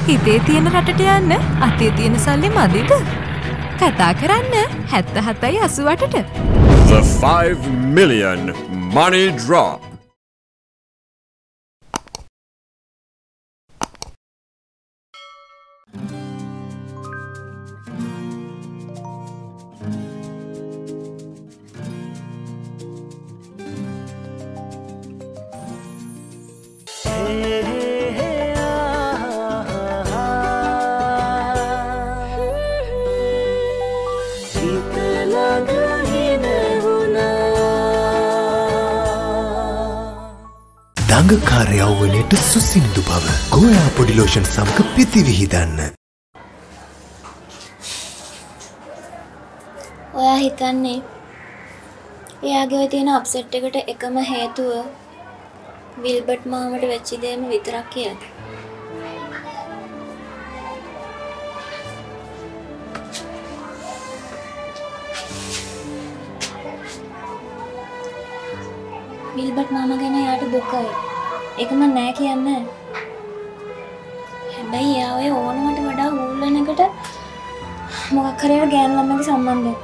හිතේ තියෙන රටට යන්න අතේ තියෙන සල්ලි මදිද? කතා කරන්න 77යි 88ට. The 5 million money drop. දඟකාරයව වනට සුසින්දු බව ගෝයා පොඩි ලෝෂන් සමග පිතිවිහිදන්න. ඔයා හිතන්නේ එයාගේ තියෙන අප්සෙට් එකට එකම හේතුව විල්බර්ට් මාමට වෙච්ච දේම විතරක් කියලාද? විල්බර්ට් මාමා ගැන යාට දුකයි. ඒක මම නෑ කියන්නේ. හැබැයි යා ඔය ඕනමට වඩා ඌල්ලන එකට මොකක් හරි ගෑනු ළමයිගේ සම්බන්ධයක්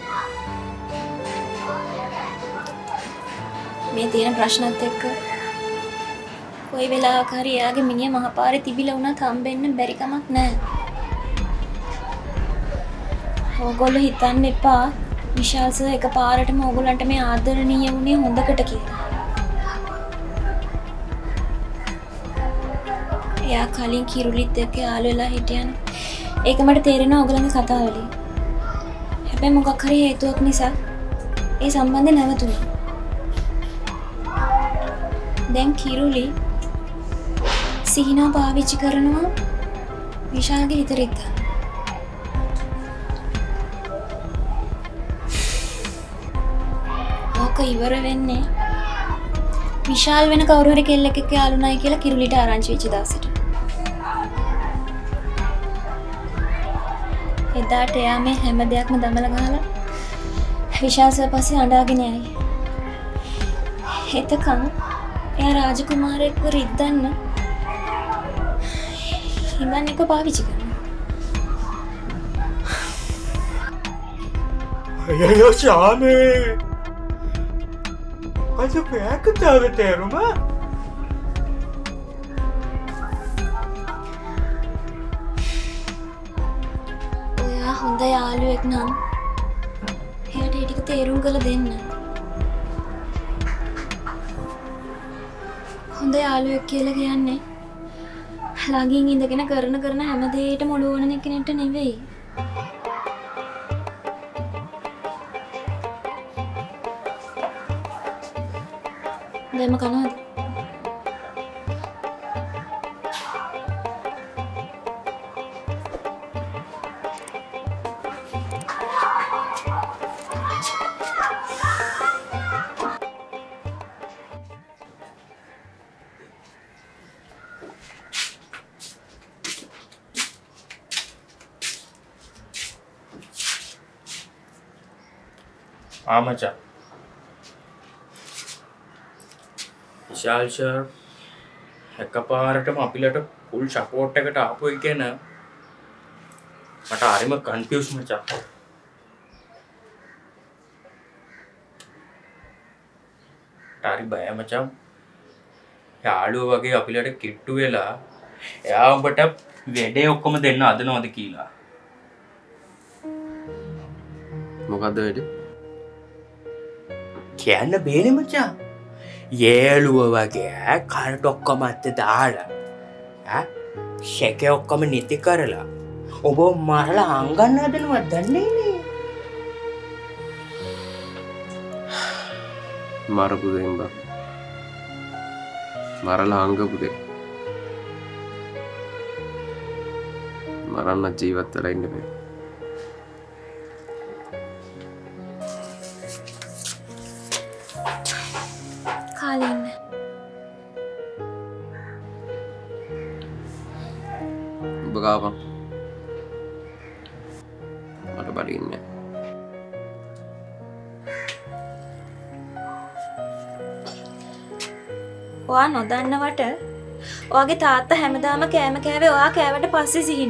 තියෙනවා. මේ තියෙන ප්‍රශ්නත් එක්ක කොයි වෙලාවක හරි යාගේ මිනිහ මහපාරේ තිබිලා වුණත් හම්බෙන්න බැරි කමක් නෑ. ඕගොල්ලෝ හිතන්න එපා විශාල් සර් එකපාරටම ඕගොල්ලන්ට මේ ආදරණීය වුණේ හොඳකට කියලා. එයා කලින් කිරුලිත් එක්ක යාළු වෙලා හිටියන. ඒක මට තේරෙනවා ඕගොල්ලන්ගේ කතාවලින්. හැබැයි මොකක් හරි හේතුවක් නිසා ඒ සම්බන්ධය නැවතුණා. දැන් කිරුලි සිහිනව පාවිච්චි කරනවා විශාල්ගේ හිත රිද්දා. ඉවර වෙන්නේ විශාල් වෙන කවුරු හරි කෙල්ලෙක් එක්ක යාළුනායි කියලා කිරුලිට ආරංචි වෙච්ච දවසට. එදාට එයා මේ හැම දෙයක්ම දමලා ගහලා විශාල් සර් පස්සේ අඬාගෙන යයි. එතකන් එයා රාජකුමාරයෙක්ව රිද්දන්න හිඟන් එක පාවිච්චි කරනවා. අයියෝ ශාමේ අද පැයකතාව තේරුම ඔයා හොඳ යාළුවෙක් නම් එයාට ඒ ටික තේරුම් කරලා දෙන්න. හොඳ යාළුවෙක් කියලා කියන්නේ ළඟින් ඉඳගෙන කරන හැම දෙයකටම ඔළුව වුණන කෙනෙක්ට නෙවෙයි. දැම්ම කනවද? ආමචා විශාල් සර් එකපාරටම අපිලට ෆුල් සපෝට් එකට ආපු එක ගැන මට හරිම කන්ෆියුස් මචං. හරි බය මචං. යාළුවෝ වගේ අපිලට කිට්ටු වෙලා එයා ඔබට වැඩේ ඔක්කොම දෙන්න අදනවද කියලා. මොකද්ද වැඩේ? කියන්න බේනේ මචං. යාළුව වගේ කාට ඔක්කොම අත දාලා ෂෙකේ ඔක්කොම නිති කරලා ඔබ මරලා අංගන්න හදනවද දන්නේ නේ. මරපු දෙන්න බා. මරලා අංගපු දෙන්න. මරන්න ජීවත් වෙලා ඉන්න බෑ. කාලින් ඔබ ගාපන්. මට බඩින්නේ. ඔයා නොදන්නවට ඔයාගේ තාත්තා හැමදාම කෑම කෑවේ ඔයා කෑවට පස්සේ සිහින.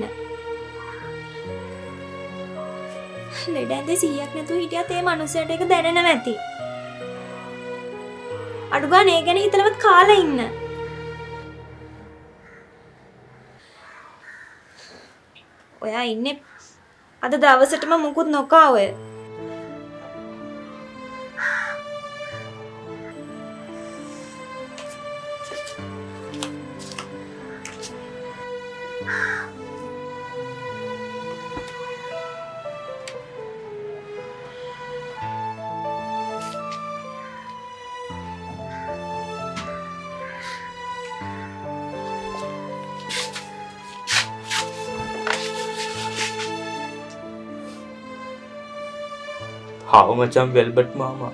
ලෙඩ ඇඳේ 100ක් නැතුව හිටියත් ඒ මනුස්සයට ඒක දැනෙනවා ඇති. අඩු ගන්න ඒ ගැන හිතලවත් කාලා ඉන්න. ඔයා ඉන්නේ අද දවසටම මුකුත් නොකා ඔය. How macam velvet mama.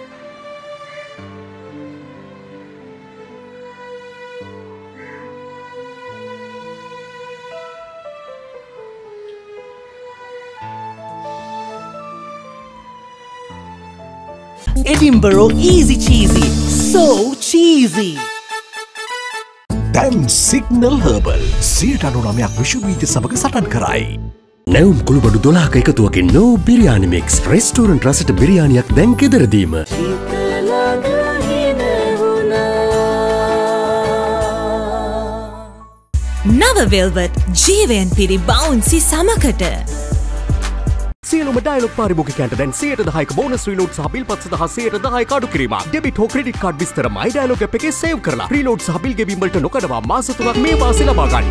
Edinburgh easy cheesy, so cheesy. දැන් සිග්නල් හර්බල් 99ක් විශ්වවිද්‍ය සමග සටන් කරයි. නැවුම් කුළුබඩු 12ක එකතුවකින් නෝ බිරියානි මික්ස් රෙස්ටෝරන්ට් රසට බිරියානියක් දැන් ගෙදරදීම. නව වෙල්වට් ජීවයන් පිරි බවුන්සි සමකට. සියලුම ඩයලොග් පාරිභෝගිකයන්ට දැන් 110ක බෝනස් රීලෝඩ් සහ බිල් පත් සඳහා 110ක අඩු කිරීමක්. ඩෙබිට් හෝ ක්‍රෙඩිට් කාඩ් විස්තර මයි ඩයලොග් ඇප් එකේ සේව් කරලා රීලෝඩ් සහ බිල් ගෙවීම් වලට නොකඩවා මාස 3ක් මේ වාසි ලබා ගන්න.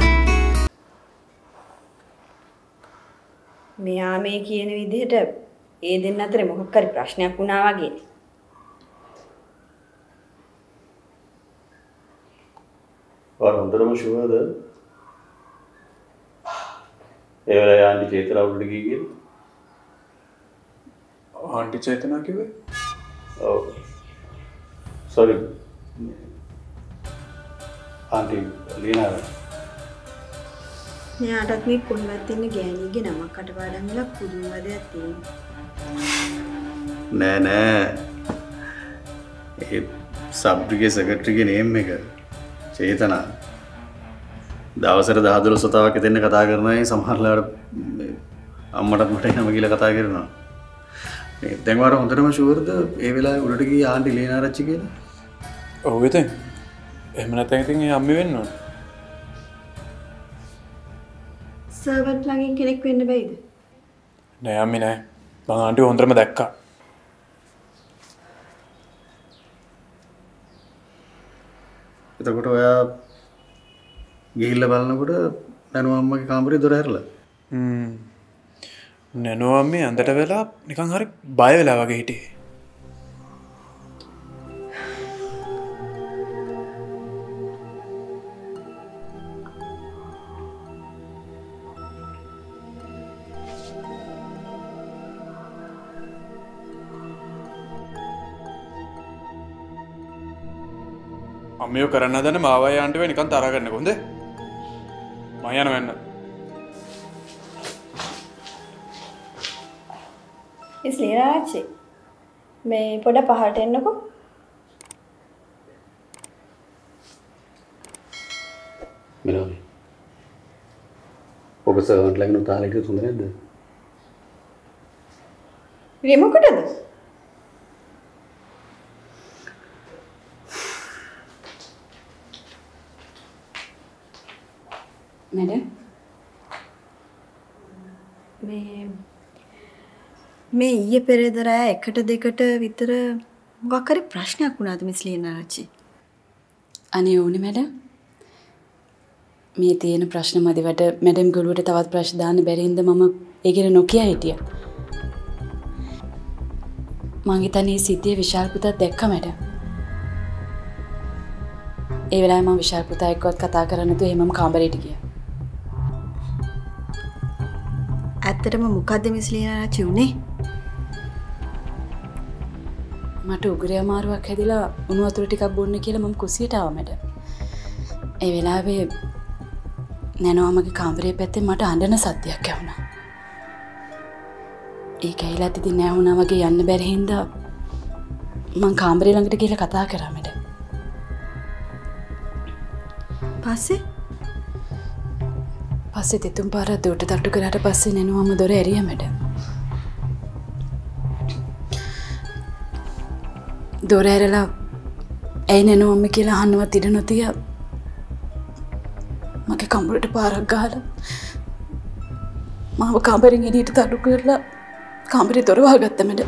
මෙයා මේ කියන විදිහට ඒ දෙන්න අතරේ මොකක් හරි ප්‍රශ්නයක් වුණා වගේනේ. ඔයාලා හොඳටම ෂුවර්ද? ඒ වෙලාවේ ආන්ටි චේතනා උඩට ගියේ කියලා? ආන්ටි චේතනා කිව්වේ? ඔව්. සෝරි. ආන්ටි ලීනා මෙයාටත් මේ කොහෙවත් ඉන්න ගෑණිගේ නමක් කටපාඩම් වෙලා පුදුම වදයක් තියෙනවා. නෑ. ඒ සබ්රිගේ සෙක්‍රටරිගේ නේම් එක චේතනා. දවසට 10-12 සතාවක් එතෙන්න කතා කරනයි සමහරලාට අම්මටත් මට එනම කියලා කතා කරනවා. මේ දැන් වාර හොඳටම ෂුවර්ද ඒ වෙලාවේ උඩට ගියේ ආන්ටි ලීනා රච්චි කියලා? ඔව් ඉතින්. එහෙම නැත්නම් ඉතින් ඒ අම්මේ වෙන්න ඕන. සර්වන්ට් ළඟින් කෙනෙක් වෙන්න බැයිද? නෑ අම්මේ නෑ. මං ආන්ටි හොඳටම දැක්කා. එතකොට ඔයා ගිහිල්ලා බලනකොට නනෝ අම්මගේ කාමරේ දොර ඇරලා. නනෝ අම්මේ අඳට වෙලා නිකන් හරි බය වෙලා වගේ හිටියේ. අම්මියෝ කරන්න හදන මාවයි ආන්ටි වෙ නිකන් තරහ කරන්න කොහොමද? මම යනවා එන්න. ඉස්ලිරාචි මේ පොඩ පහට එන්නකෝ. මෙලොනි. ඔබ සර්වන්ට් ළඟින් උතාලේ කිව්ව හොඳ නැද්ද? මේ මොකටද? मैडम මේ ඊයේ පෙරේද රෑ 1ට 2ට විතර මොකක් හරි ප්‍රශ්නයක් වුණාද මිස් ලීනාරච්චි? අනේ ඕනේ මැඩම්. මේ තියෙන ප්‍රශ්න මදිවට මැඩම් ගොළුවට තවත් ප්‍රශ්න දාන්න බැරි හින්දා මම ඒ ගැන නොකිය හිටියා. මං හිතන්නේ සිද්ධියේ විශාල් පුතා දැක්කා මැඩම්. ඒ වෙලාවේ මම විශාල් පුතා එක්කවත් කතා කරන්න නැතුව එහෙමම කාමරේට ගියා. ඇත්තටම මොකද්ද මිස් ලීනාරච්චි උනේ? මට උගුරේ අමාරුවක් හැදිලා උණු වතුර ටිකක් බොන්න කියලා මම කුස්සියට ආවා මැඩම්. ඒ වෙලාවේ නනෝමගේ කාමරේ පැත්තේ මට අඬන සද්දයක් ඇහුණා. ඒක ඇහිලාත් ඉතින් නෑ වුණා වගේ යන්න බැරි හින්දා මං කාමරේ ළඟට ගිහලා කතා කරා මැඩම්. පස්සේ පස්සේ දෙතුන් පාරක් දොරට තට්ටු කරාට පස්සේ නෙනුවම දොර ඇරියා මැඩම්. දොර ඇරලා ඇයි නෙනුවම කියලා අහන්නවත් ඉඩ නොතිය මගේ කඹුරට පාරක් ගහලා මාව කාමරෙන් එළියට තට්ටු කරලා කාමරේ දොර වහගත්තා මැඩම්.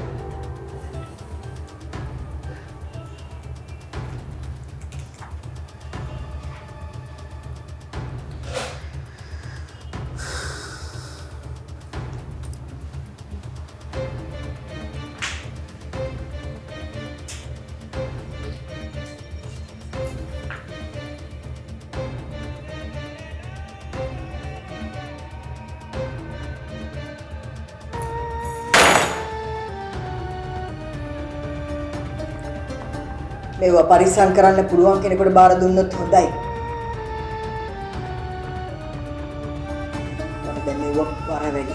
මේවා පරිස්සම් කරන්න පුළුවන් කෙනෙකුට බාර දුන්නොත් හොඳයි. මම දැන් මේවා බාර වැඩි.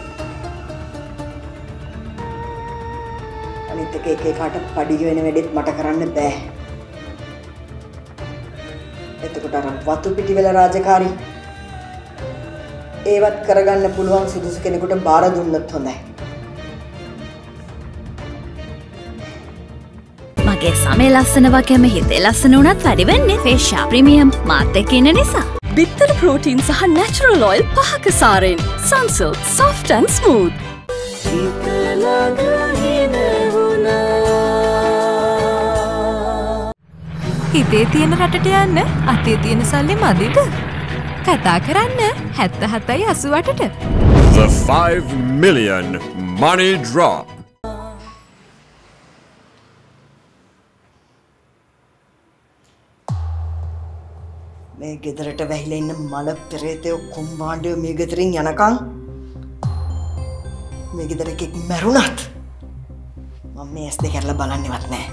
අනිත් එක එකාට පඩි වෙන වැඩෙත් මට කරන්න බෑ. එතකොට අර වතු පිටි වල රාජකාරී ඒවත් කරගන්න පුළුවන් සුදුසු කෙනෙකුට බාර දුන්නොත් හොඳයි. මගේ සමේ ලස්සන වගේම හිතේ ලස්සන උනත් වැඩි වෙන්නේ ෆේෂියා ප්‍රීමියම් මාත් එක්ක ඉන්න නිසා. බිත්තර ප්‍රෝටීන් සහ නැචරල් ඔයිල් 5ක සාරෙන් සන්සිල්ක් soft and smooth. හිතේ තියෙන රටට යන්න අතේ තියෙන සල්ලි මදිද? කතා කරන්න 77.88ට. The 5 million money drop. මේ ගෙදරට වැහිලා ඉන්න මල පෙරේතයෝ කුම්බාණ්ඩයෝ මේ ගෙදරින් යනකම් මේ ගෙදර එකෙක් මැරුණත් මම මේ ඇස් දෙක අරලා බලන්නේවත් නැහැ.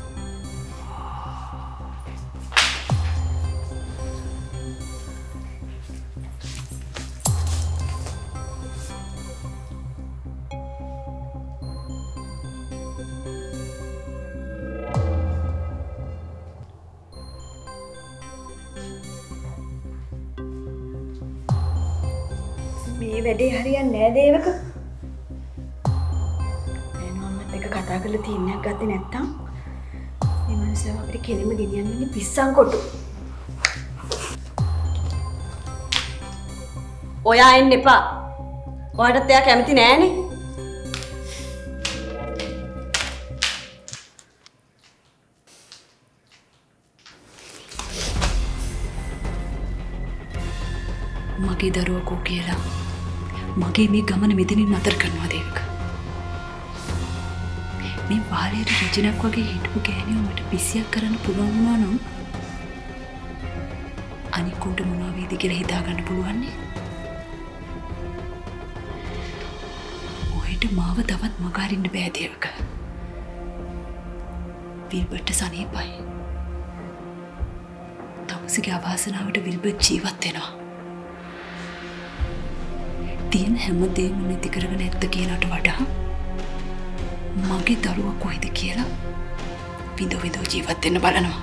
මේ වැඩේ හරියන්නේ නෑ දේවක. නෑනොම්මත් එක කතා කරලා තීරණයක් ගත්තේ නැත්තම් මේ මනුස්සයව අපිට කෙලින්ම ගෙනියන්නේ පිස්සන් කොටු. ඔයා එන්න එපා. ඔයාටත් එයා කැමති නෑනේ. මගේ දරුවා කෝ කියලා මගේ මේ ගමන මෙතනින් නතර කරනවා දේවක. මේ වාරයට රජිනක් වගේ හිටපු ගෑනියෝ මට පිසියක් කරන්න පුළුවන් වුණා නම් අනිකුන්ට මොනවා වේද කියලා හිතා ගන්න පුළුවන් නේ. ඔහෙට මාව තවත් මග අරින්න බෑ දේවක. විල්බර්ට සනීපයි. තමුසේගේ අවාසනාවට විල්බර්ට් ජීවත් වෙනවා. තියෙන හැමදේම නැති කරගෙන ඇත්ත කියලාට වඩා මගේ දරුවා කොහෙද කියලා විඳ ජීවත් වෙන්න බලනවා.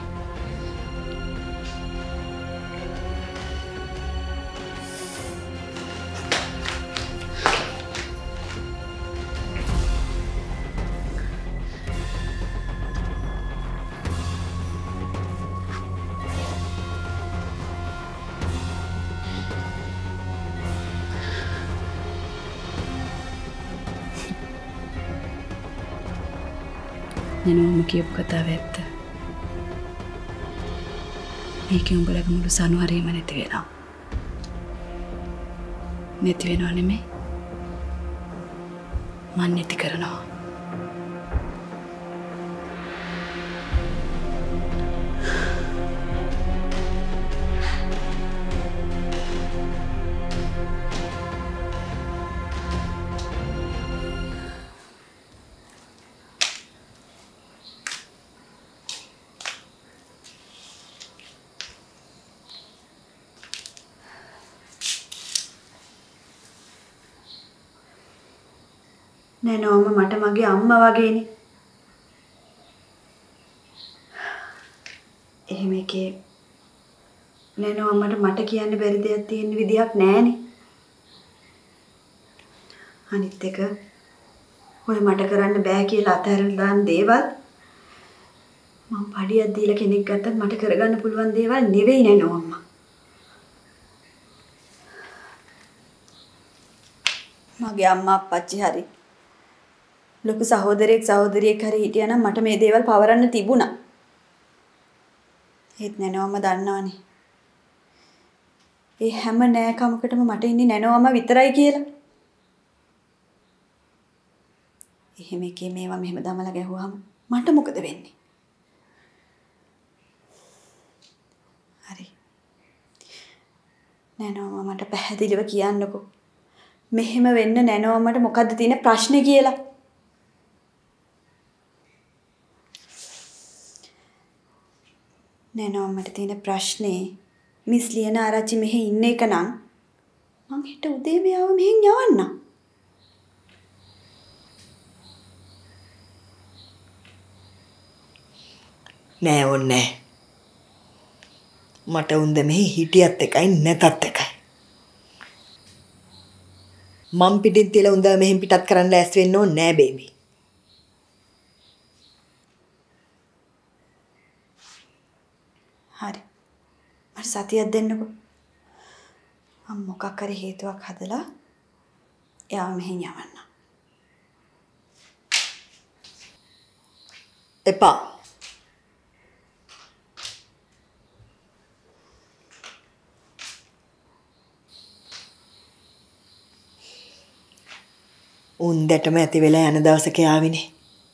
නෙනුවම කියපු කතාව ඇත්ත. මේකේ උඹලගේ මුළු සනුහරේම නැති වෙනවා. නැති වෙනව නෙමෙයි. මන් නැති කරනවා. නෑනෝම මට මගේ අම්මා වගේනේ. එහෙම එකේ නෑනෝ අම්මට මට කියන්න බැරි දෙයක් තියෙන විදියක් නෑනේ. අනිත් එක ඔය මට කරන්න බෑ කියලා අතහැරලා දාන දේවල් මම පඩියක් දීලා කෙනෙක් ගත්තත් මට කරගන්න පුළුවන් දේවල් නෙවෙයි නෑනෝ අම්මා. මගේ අම්මා අප්පච්චි හරි ලොකු සහෝදරයෙක් සහෝදරියෙක් හරි හිටියා නම් මට මේ දේවල් පවරන්න තිබුණා. ඒත් නෑනෝම දන්නවනේ. ඒ හැම නෑකමකටම මට ඉන්නේ නෑනෝම විතරයි කියලා. එහෙම එකේ මේවා මෙහෙම දමලා ගැහුවාම මට මොකද වෙන්නේ? හරි. නෑනෝම මට පැහැදිලිව කියන්නකෝ. මෙහෙම වෙන්න නෑනෝමට මොකද්ද තියෙන ප්‍රශ්නේ කියලා? නෑනෝමට තියෙන ප්‍රශ්නේ මිස් ලියන ආරච්චි මෙහෙ ඉන්න එක නම් මං හෙට උදේ මෙයාව මෙහෙන් යවන්නම්. නෑ ඕනේ. මට උන්ද මෙහි හිටියත් එකයි නැතත් එකයි. මම් පිටින් තියලා උන්ද මෙහෙන් පිටත් කරන්න ලෑස්ති වෙන්න ඕනේ නෑ බේබි. හරි. මට සතියක් දෙන්නකෝ. මම මොකක් හරි හේතුවක් හදලා එයාව මෙහෙන් යවන්න. එපා. උන්දටම ඇති වෙලා යන දවසක ආවිනේ.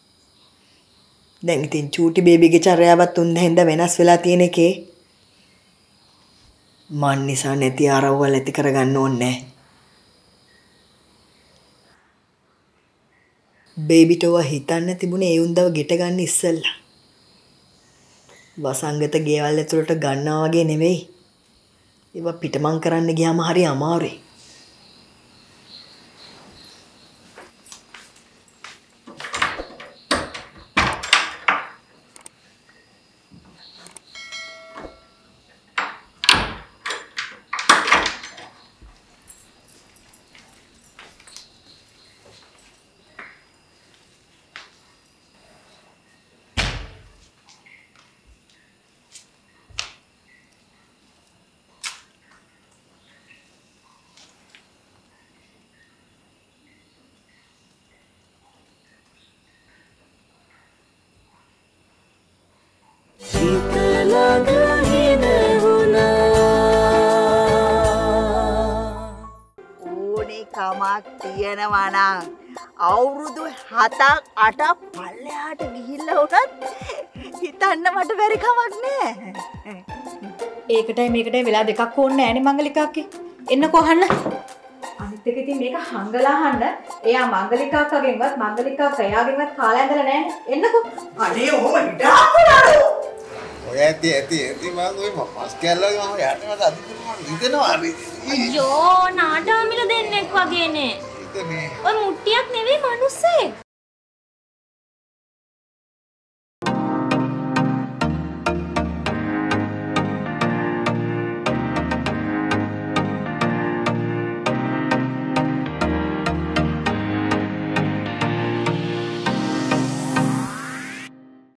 දැන් ඉතින් චූටි බේබිගේ චර්යාවත් උන්ද හින්දා වෙනස් වෙලා තියෙන එකේ මන් නිසා නැති ආරව්වල් ඇති කරගන්න ඕනේ. බේබිටව හිතන්න තිබුණේ ඒ උන්දව ගෙට ගන්න ඉස්සෙල්ලා. වසංගත ගෙවල් ඇතුළට ගන්නවා වගේ නෙවෙයි. ඒවා පිටමං කරන්න ගියාම හරි අමාරුයි. Hitha Langa Hinahuna ඕනේ කමක් තියනවා නම් අවුරුදු 7ක් 8ක් පල්ලෙහාට ගිහිල්ලා උනත් හිතන්න මට බැරි කමක් නෑ. ඒකටයි මේකටයි වෙලා දෙකක් ඕනේ නෑනේ මංගලිකාක්කේ. එන්නකෝ අහන්න. අනිත් එක ඉතින් මේක හංගලා අහන්න. එයා මංගලිකාක්කගෙන්වත් මංගලිකාක්ක එයාගෙන්වත් කාලා ඇඳලා නෑනේ. එන්නකෝ. අනේ ඔහොම හිටාපුණාලෝ. ඔය ඇති මම ඔය මස් කැල්ලගේ මම යන්නට අදිනවා රිදෙනවා හරි. අයියෝ නාටාමිල දෙන්නෙක් වගේනේ. ඔය මුට්ටියක් නෙවෙයි මිනිස්සෙක්.